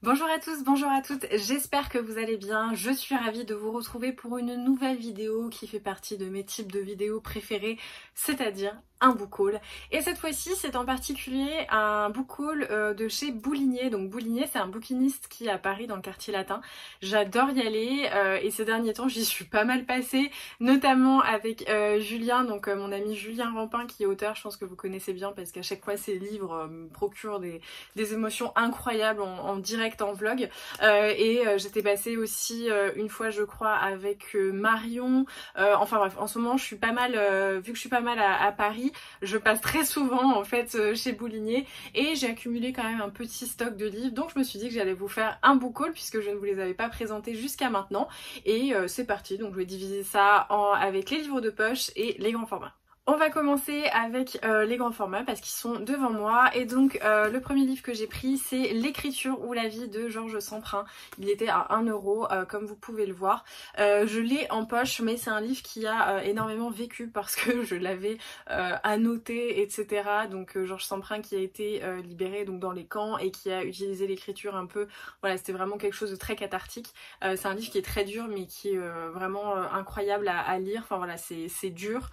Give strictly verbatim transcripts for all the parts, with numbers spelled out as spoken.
Bonjour à tous, bonjour à toutes, j'espère que vous allez bien. Je suis ravie de vous retrouver pour une nouvelle vidéo qui fait partie de mes types de vidéos préférés, c'est-à-dire un book haul. Et cette fois-ci, c'est en particulier un book haul euh, de chez Boulinier. Donc Boulinier, c'est un bouquiniste qui est à Paris dans le quartier latin. J'adore y aller euh, et ces derniers temps, j'y suis pas mal passée, notamment avec euh, Julien, donc euh, mon ami Julien Rampin qui est auteur, je pense que vous connaissez bien parce qu'à chaque fois ses livres euh, me procurent des, des émotions incroyables en, en direct, en vlog. Euh, et euh, j'étais passée aussi euh, une fois, je crois, avec euh, Marion. Euh, enfin bref, en ce moment, je suis pas mal, euh, vu que je suis pas mal à, à Paris, je passe très souvent en fait euh, chez Boulinier et j'ai accumulé quand même un petit stock de livres, donc je me suis dit que j'allais vous faire un book haul puisque je ne vous les avais pas présentés jusqu'à maintenant. Et euh, c'est parti, donc je vais diviser ça en, avec les livres de poche et les grands formats. On va commencer avec euh, les grands formats parce qu'ils sont devant moi. Et donc euh, le premier livre que j'ai pris, c'est L'écriture ou la vie de Georges Semprin. Il était à un euro euh, comme vous pouvez le voir. Euh, je l'ai en poche, mais c'est un livre qui a euh, énormément vécu parce que je l'avais euh, annoté, et cetera. Donc euh, Georges Semprin qui a été euh, libéré donc dans les camps et qui a utilisé l'écriture un peu. Voilà, c'était vraiment quelque chose de très cathartique. Euh, c'est un livre qui est très dur mais qui est euh, vraiment euh, incroyable à, à lire. Enfin voilà, c'est c'est dur.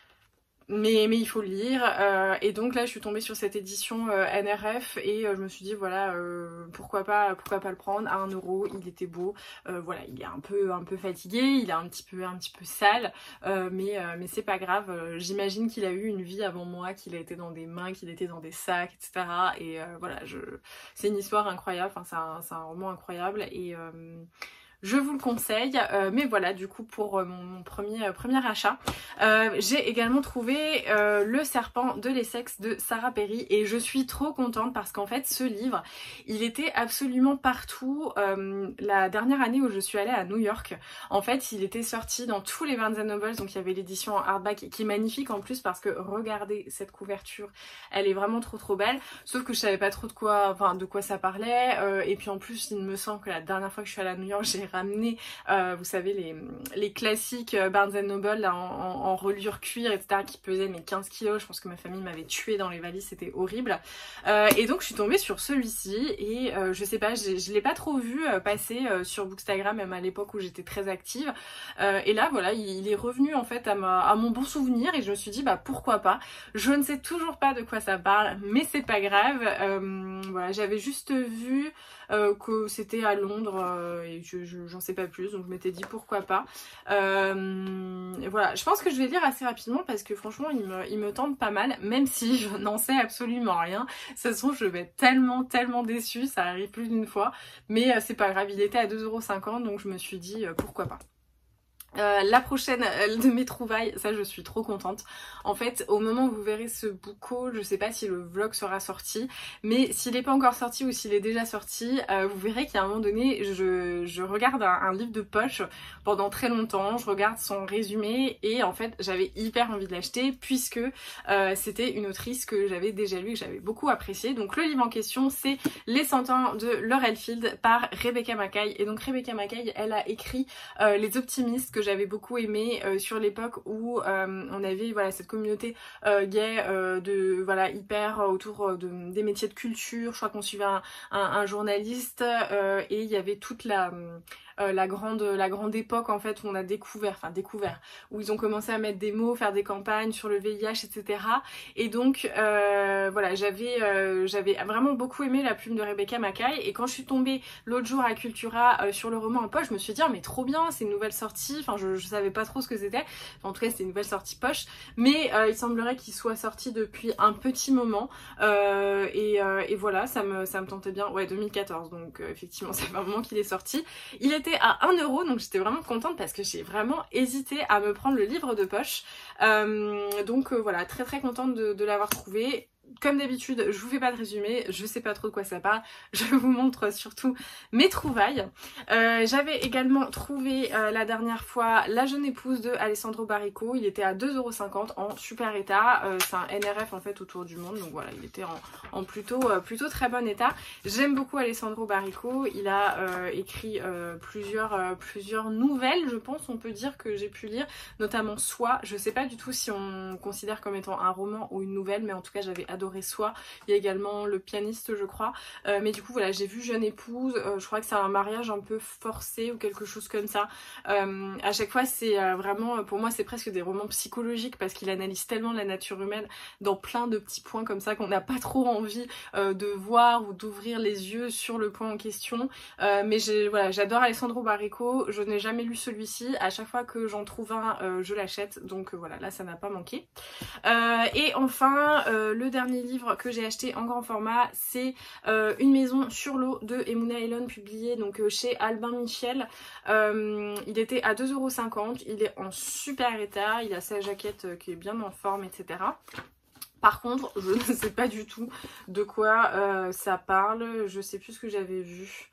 Mais, mais il faut le lire, euh, et donc là je suis tombée sur cette édition euh, N R F et euh, je me suis dit voilà euh, pourquoi pas pourquoi pas le prendre à un euro. Il était beau, euh, voilà, il est un peu un peu fatigué, il est un petit peu un petit peu sale, euh, mais, euh, mais c'est pas grave. euh, j'imagine qu'il a eu une vie avant moi, qu'il a été dans des mains, qu'il était dans des sacs, et cetera. Et euh, voilà, je c'est une histoire incroyable, enfin c'est un, c'est un roman incroyable et euh, je vous le conseille. Euh, mais voilà, du coup pour euh, mon, mon premier, euh, premier achat, euh, j'ai également trouvé euh, Le Serpent de l'Essex de Sarah Perry et je suis trop contente parce qu'en fait ce livre, il était absolument partout. Euh, la dernière année où je suis allée à New York, en fait il était sorti dans tous les Barnes and Noble, donc il y avait l'édition en hardback qui est magnifique en plus parce que regardez cette couverture, elle est vraiment trop trop belle, sauf que je savais pas trop de quoi, enfin, de quoi ça parlait, euh, et puis en plus il me semble que la dernière fois que je suis allée à New York, j'ai ramené, euh, vous savez, les, les classiques Barnes and Noble là, en, en, en reliure cuir, et cetera qui pesaient mes quinze kilos. Je pense que ma famille m'avait tuée dans les valises, c'était horrible. Euh, et donc je suis tombée sur celui-ci et euh, je sais pas, je l'ai pas trop vu euh, passer euh, sur Bookstagram, même à l'époque où j'étais très active. Euh, et là voilà, il, il est revenu en fait à, ma, à mon bon souvenir et je me suis dit bah pourquoi pas. Je ne sais toujours pas de quoi ça parle, mais c'est pas grave. Euh, voilà, j'avais juste vu euh, que c'était à Londres euh, et je, je j'en sais pas plus, donc je m'étais dit pourquoi pas. Euh, et voilà, je pense que je vais lire assez rapidement parce que franchement il me, il me tente pas mal, même si je n'en sais absolument rien. Ça se trouve je vais être tellement tellement déçue, ça arrive plus d'une fois, mais euh, c'est pas grave, il était à deux euros cinquante, donc je me suis dit euh, pourquoi pas. Euh, la prochaine euh, de mes trouvailles, ça je suis trop contente. En fait, au moment où vous verrez ce book haul, je sais pas si le vlog sera sorti, mais s'il n'est pas encore sorti ou s'il est déjà sorti, euh, vous verrez qu'à un moment donné, je, je regarde un, un livre de poche pendant très longtemps, je regarde son résumé et en fait j'avais hyper envie de l'acheter puisque euh, c'était une autrice que j'avais déjà lue et que j'avais beaucoup appréciée. Donc le livre en question, c'est Les cent ans de Laurel Field par Rebecca Makkai. Et donc Rebecca Makkai, elle a écrit euh, Les Optimistes, que j'avais beaucoup aimé euh, sur l'époque où euh, on avait voilà cette communauté euh, gay euh, de voilà hyper euh, autour de, des métiers de culture. Je crois qu'on suivait un, un, un journaliste euh, et il y avait toute la euh, la grande la grande époque en fait où on a découvert, enfin découvert, où ils ont commencé à mettre des mots, faire des campagnes sur le V I H, et cetera. Et donc euh, voilà, j'avais euh, j'avais vraiment beaucoup aimé la plume de Rebecca Makkai et quand je suis tombée l'autre jour à Cultura euh, sur le roman en poche, je me suis dit ah, mais trop bien, c'est une nouvelle sortie. Enfin je, je savais pas trop ce que c'était, enfin, en tout cas c'était une nouvelle sortie poche, mais euh, il semblerait qu'il soit sorti depuis un petit moment euh, et, euh, et voilà, ça me, ça me tentait bien. Ouais, deux mille quatorze, donc euh, effectivement ça fait un moment qu'il est sorti. Il était à un euro, donc j'étais vraiment contente parce que j'ai vraiment hésité à me prendre le livre de poche. Euh, donc euh, voilà, très très contente de, de l'avoir trouvé. Comme d'habitude, je vous fais pas de résumé, je sais pas trop de quoi ça parle, je vous montre surtout mes trouvailles. Euh, J'avais également trouvé euh, la dernière fois La jeune épouse de Alessandro Baricco, il était à deux euros cinquante en super état, euh, c'est un N R F en fait autour du monde, donc voilà, il était en, en plutôt, euh, plutôt très bon état. J'aime beaucoup Alessandro Baricco, il a euh, écrit euh, plusieurs, euh, plusieurs nouvelles, je pense on peut dire que j'ai pu lire, notamment Soi, je sais pas du tout si on considère comme étant un roman ou une nouvelle, mais en tout cas j'avais adoré adoré Soi. Il y a également Le Pianiste, je crois. Euh, mais du coup voilà, j'ai vu Jeune Épouse, euh, je crois que c'est un mariage un peu forcé ou quelque chose comme ça. Euh, à chaque fois c'est euh, vraiment, pour moi c'est presque des romans psychologiques parce qu'il analyse tellement la nature humaine dans plein de petits points comme ça qu'on n'a pas trop envie euh, de voir ou d'ouvrir les yeux sur le point en question. Euh, mais j'ai, voilà, j'adore Alessandro Barrico, je n'ai jamais lu celui-ci, à chaque fois que j'en trouve un euh, je l'achète, donc euh, voilà, là ça n'a pas manqué. Euh, et enfin euh, le dernier livre que j'ai acheté en grand format, c'est euh, Une maison sur l'eau de Emouna Elon, publié donc euh, chez Albin Michel. Euh, il était à deux euros cinquante, il est en super état, il a sa jaquette euh, qui est bien en forme, et cetera. Par contre, je ne sais pas du tout de quoi euh, ça parle, je sais plus ce que j'avais vu.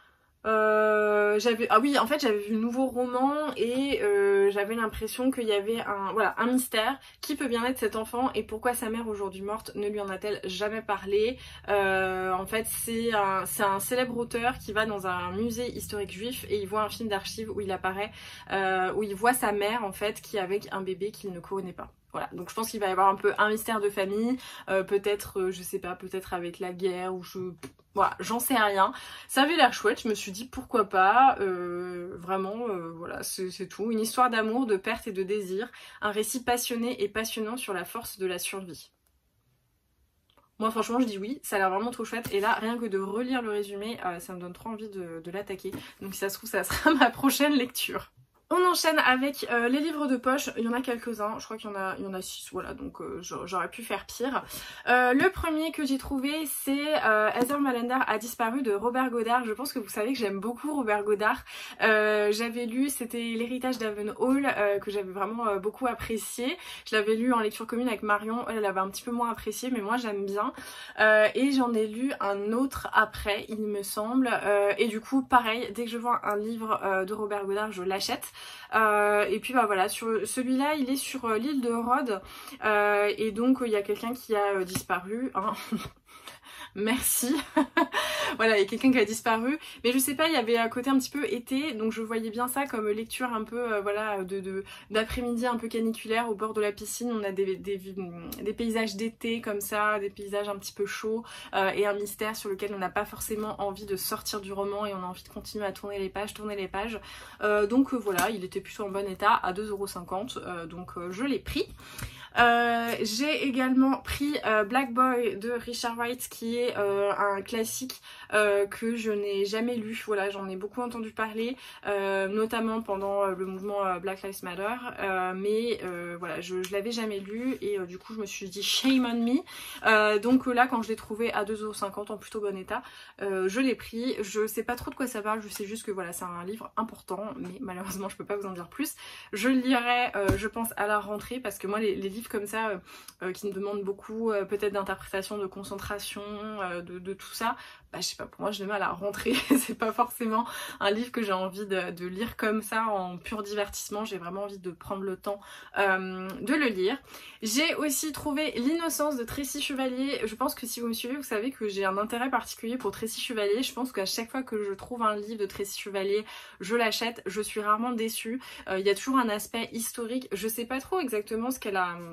Euh, j'avais ah oui en fait j'avais vu le nouveau roman et euh, j'avais l'impression qu'il y avait un voilà un mystère. Qui peut bien être cet enfant et pourquoi sa mère aujourd'hui morte ne lui en a-t-elle jamais parlé? Euh, en fait c'est un c'est un célèbre auteur qui va dans un musée historique juif et il voit un film d'archives où il apparaît euh, où il voit sa mère en fait qui est avec un bébé qu'il ne connaît pas. Voilà, donc je pense qu'il va y avoir un peu un mystère de famille, euh, peut-être, euh, je sais pas, peut-être avec la guerre, ou je... Voilà, j'en sais rien. Ça avait l'air chouette, je me suis dit pourquoi pas, euh, vraiment, euh, voilà, c'est tout. Une histoire d'amour, de perte et de désir, un récit passionné et passionnant sur la force de la survie. Moi franchement je dis oui, ça a l'air vraiment trop chouette et là rien que de relire le résumé, euh, ça me donne trop envie de, de l'attaquer. Donc si ça se trouve ça sera ma prochaine lecture. On enchaîne avec euh, les livres de poche, il y en a quelques-uns, je crois qu'il y en a il y en a six, voilà, donc euh, j'aurais pu faire pire. Euh, le premier que j'ai trouvé, c'est euh, Heather Mallender a disparu de Robert Goddard. Je pense que vous savez que j'aime beaucoup Robert Goddard. Euh, j'avais lu, c'était L'héritage d'Avenhall, euh, que j'avais vraiment euh, beaucoup apprécié. Je l'avais lu en lecture commune avec Marion, elle l'avait un petit peu moins apprécié, mais moi j'aime bien. Euh, et j'en ai lu un autre après, il me semble. Euh, et du coup, pareil, dès que je vois un livre euh, de Robert Goddard, je l'achète. Euh, et puis bah voilà, sur celui-là il est sur euh, l'île de Rhodes euh, et donc il euh, y a quelqu'un qui a euh, disparu, hein. Merci. Voilà, il y a quelqu'un qui a disparu, mais je sais pas, il y avait un côté un petit peu été, donc je voyais bien ça comme lecture un peu euh, voilà de, de d'après-midi un peu caniculaire au bord de la piscine. On a des, des, des paysages d'été comme ça, des paysages un petit peu chauds euh, et un mystère sur lequel on n'a pas forcément envie de sortir du roman et on a envie de continuer à tourner les pages, tourner les pages. Euh, donc euh, voilà, il était plutôt en bon état à deux euros cinquante, euh, donc euh, je l'ai pris. Euh, j'ai également pris euh, Black Boy de Richard Wright, qui est euh, un classique euh, que je n'ai jamais lu. Voilà, j'en ai beaucoup entendu parler, euh, notamment pendant le mouvement euh, Black Lives Matter, euh, mais euh, voilà, je, je l'avais jamais lu et euh, du coup je me suis dit shame on me. Euh, donc là, quand je l'ai trouvé à deux euros cinquante en plutôt bon état, euh, je l'ai pris. Je sais pas trop de quoi ça parle, je sais juste que voilà, c'est un livre important, mais malheureusement je peux pas vous en dire plus. Je le lirai, euh, je pense, à la rentrée, parce que moi les, les livres comme ça euh, euh, qui me demandent beaucoup euh, peut-être d'interprétation, de concentration, euh, de, de tout ça, bah je sais pas, pour moi je le mets à la rentrée. C'est pas forcément un livre que j'ai envie de, de lire comme ça en pur divertissement. J'ai vraiment envie de prendre le temps euh, de le lire. J'ai aussi trouvé L'innocence de Tracy Chevalier. Je pense que si vous me suivez, vous savez que j'ai un intérêt particulier pour Tracy Chevalier. Je pense qu'à chaque fois que je trouve un livre de Tracy Chevalier, je l'achète. Je suis rarement déçue. Euh, il y a toujours un aspect historique. Je sais pas trop exactement ce qu'elle a...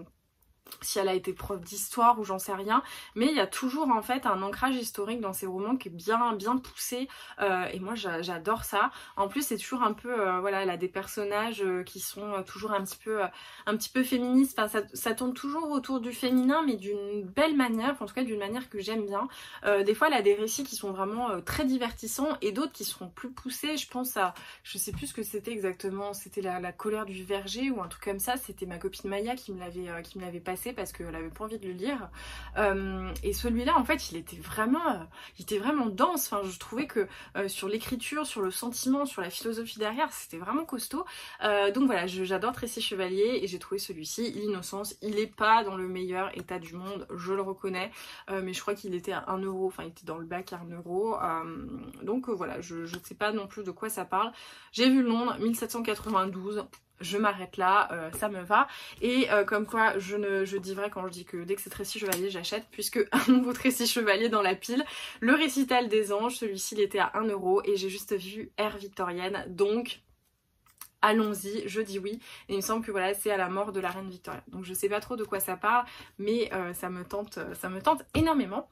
si elle a été prof d'histoire ou j'en sais rien, mais il y a toujours en fait un ancrage historique dans ces romans qui est bien bien poussé, euh, et moi j'adore ça. En plus c'est toujours un peu, euh, voilà, elle a des personnages euh, qui sont euh, toujours un petit peu euh, un petit peu féministes, enfin ça, ça tourne toujours autour du féminin, mais d'une belle manière, enfin, en tout cas d'une manière que j'aime bien. Euh, des fois elle a des récits qui sont vraiment euh, très divertissants et d'autres qui seront plus poussés. Je pense à, je sais plus ce que c'était exactement, c'était la, la colère du verger ou un truc comme ça, c'était ma copine Maya qui me l'avait euh, qui me l'avait passé parce qu'elle avait pas envie de le lire, euh, et celui-là en fait il était vraiment euh, il était vraiment dense. Enfin je trouvais que euh, sur l'écriture, sur le sentiment, sur la philosophie derrière, c'était vraiment costaud. Euh, donc voilà, j'adore Tracy Chevalier et j'ai trouvé celui-ci, L'innocence. Il est pas dans le meilleur état du monde, je le reconnais, euh, mais je crois qu'il était à un euro, enfin il était dans le bac à un euro, euh, donc euh, voilà, je, je sais pas non plus de quoi ça parle. J'ai vu le nombre, mille sept cent quatre-vingt-douze. Je m'arrête là, euh, ça me va. Et euh, comme quoi, je, ne, je dis vrai quand je dis que dès que c'est Tracy Chevalier, j'achète, puisque un nouveau Tracy Chevalier dans la pile. Le récital des anges, celui-ci il était à un euro et j'ai juste vu Ère victorienne, donc allons-y, je dis oui. Et il me semble que voilà, c'est à la mort de la reine Victoria. Donc je sais pas trop de quoi ça parle, mais euh, ça me tente, ça me tente énormément.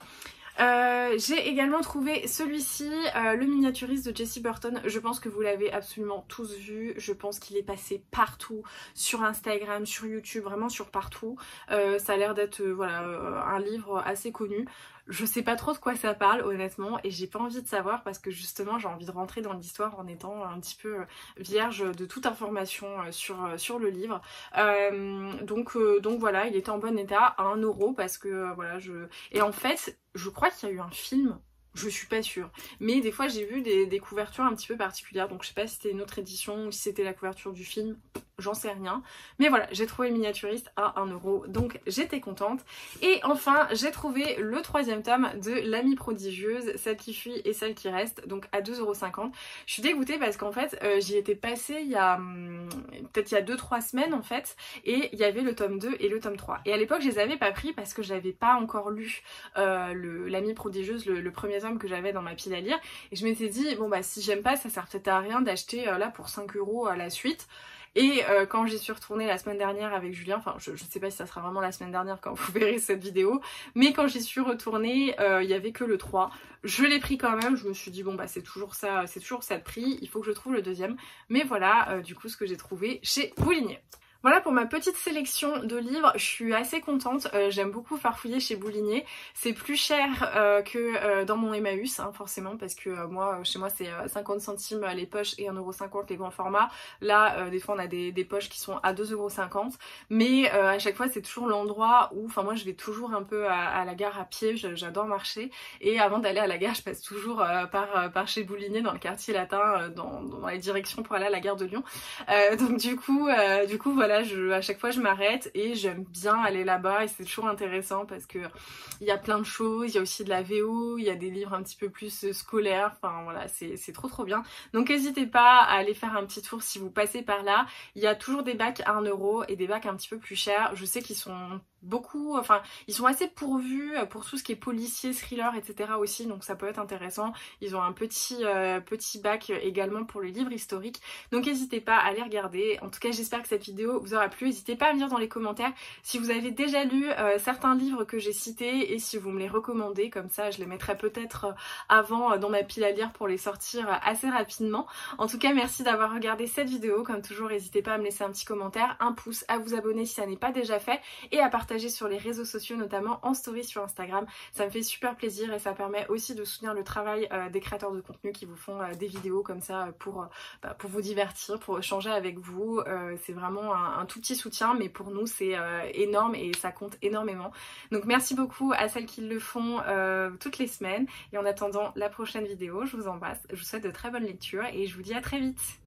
Euh, j'ai également trouvé celui-ci, euh, le miniaturiste de Jessie Burton. Je pense que vous l'avez absolument tous vu. Je pense qu'il est passé partout, sur Instagram, sur YouTube, vraiment sur partout. Euh, ça a l'air d'être euh, voilà, euh, un livre assez connu. Je sais pas trop de quoi ça parle honnêtement et j'ai pas envie de savoir parce que justement j'ai envie de rentrer dans l'histoire en étant un petit peu vierge de toute information sur, sur le livre. Euh, donc, euh, donc voilà, il était en bon état à un euro parce que euh, voilà je... Et en fait, je crois qu'il y a eu un film. Je suis pas sûre. Mais des fois j'ai vu des, des couvertures un petit peu particulières. Donc je sais pas si c'était une autre édition ou si c'était la couverture du film. J'en sais rien. Mais voilà, j'ai trouvé miniaturiste à un euro. Donc j'étais contente. Et enfin, j'ai trouvé le troisième tome de L'Amie prodigieuse, celle qui fuit et celle qui reste. Donc à deux euros cinquante. Je suis dégoûtée parce qu'en fait, euh, j'y étais passée il y a hum, peut-être il y a deux trois semaines en fait. Et il y avait le tome deux et le tome trois. Et à l'époque, je les avais pas pris parce que je n'avais pas encore lu euh, L'Amie prodigieuse, le, le premier tome que j'avais dans ma pile à lire. Et je m'étais dit, bon bah si j'aime pas, ça sert peut-être à rien d'acheter euh, là pour cinq euros à la suite. Et euh, quand j'y suis retournée la semaine dernière avec Julien, enfin je, je sais pas si ça sera vraiment la semaine dernière quand vous verrez cette vidéo, mais quand j'y suis retournée, il euh, y avait que le trois. Je l'ai pris quand même, je me suis dit bon bah c'est toujours ça, c'est toujours ça de prix, il faut que je trouve le deuxième. Mais voilà euh, du coup ce que j'ai trouvé chez Boulinier. Voilà pour ma petite sélection de livres, je suis assez contente, euh, j'aime beaucoup farfouiller chez Boulinier. C'est plus cher euh, que euh, dans mon Emmaüs, hein, forcément, parce que euh, moi, chez moi c'est euh, cinquante centimes les poches et un euro cinquante les grands formats. Là, euh, des fois on a des, des poches qui sont à deux euros cinquante, mais euh, à chaque fois c'est toujours l'endroit où, enfin moi je vais toujours un peu à, à la gare à pied, j'adore marcher, et avant d'aller à la gare je passe toujours euh, par, euh, par chez Boulinier dans le quartier latin, euh, dans, dans les directions pour aller à la gare de Lyon. Euh, donc du coup, euh, du coup voilà. Là, je, à chaque fois je m'arrête et j'aime bien aller là-bas et c'est toujours intéressant parce que il y a plein de choses, il y a aussi de la V O, il y a des livres un petit peu plus scolaires, enfin voilà, c'est trop trop bien. Donc n'hésitez pas à aller faire un petit tour si vous passez par là. Il y a toujours des bacs à un euro et des bacs un petit peu plus chers. Je sais qu'ils sont beaucoup, enfin ils sont assez pourvus pour tout ce qui est policier, thriller, et cetera aussi, donc ça peut être intéressant. Ils ont un petit, euh, petit bac également pour les livres historiques, donc n'hésitez pas à les regarder. En tout cas j'espère que cette vidéo vous aura plu. N'hésitez pas à me dire dans les commentaires si vous avez déjà lu euh, certains livres que j'ai cités et si vous me les recommandez, comme ça je les mettrai peut-être avant dans ma pile à lire pour les sortir assez rapidement. En tout cas merci d'avoir regardé cette vidéo, comme toujours n'hésitez pas à me laisser un petit commentaire, un pouce, à vous abonner si ça n'est pas déjà fait et à partager sur les réseaux sociaux, notamment en story sur Instagram. Ça me fait super plaisir et ça permet aussi de soutenir le travail euh, des créateurs de contenu qui vous font euh, des vidéos comme ça pour, euh, bah, pour vous divertir, pour échanger avec vous. Euh, c'est vraiment un, un tout petit soutien, mais pour nous c'est euh, énorme et ça compte énormément. Donc merci beaucoup à celles qui le font euh, toutes les semaines et en attendant la prochaine vidéo, je vous embrasse, je vous souhaite de très bonnes lectures et je vous dis à très vite.